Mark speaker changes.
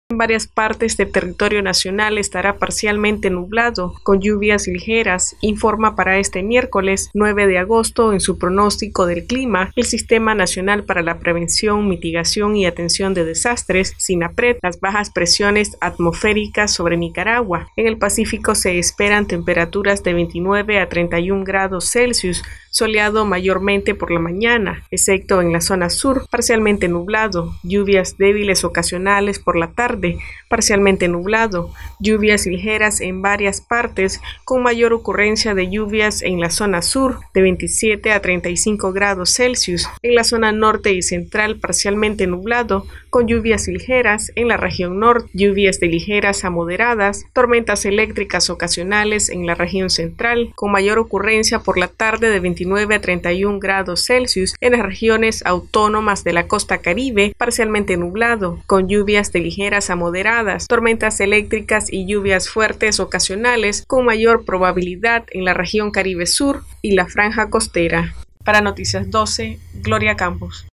Speaker 1: En varias partes del territorio nacional estará parcialmente nublado, con lluvias ligeras, informa para este miércoles 9 de agosto en su pronóstico del clima el Sistema Nacional para la Prevención, Mitigación y Atención de Desastres, SINAPRED. Las bajas presiones atmosféricas sobre Nicaragua. En el Pacífico se esperan temperaturas de 29 a 31 grados Celsius, soleado mayormente por la mañana, excepto en la zona sur, parcialmente nublado, lluvias débiles ocasionales por la tarde, parcialmente nublado, lluvias ligeras en varias partes, con mayor ocurrencia de lluvias en la zona sur, de 27 a 35 grados Celsius, en la zona norte y central parcialmente nublado, con lluvias ligeras en la región norte, lluvias de ligeras a moderadas, tormentas eléctricas ocasionales en la región central, con mayor ocurrencia por la tarde de 29 a 31 grados Celsius en las regiones autónomas de la costa caribe, parcialmente nublado, con lluvias de ligeras a moderadas, tormentas eléctricas y lluvias fuertes ocasionales, con mayor probabilidad en la región Caribe Sur y la franja costera. Para Noticias 12, Gloria Campos.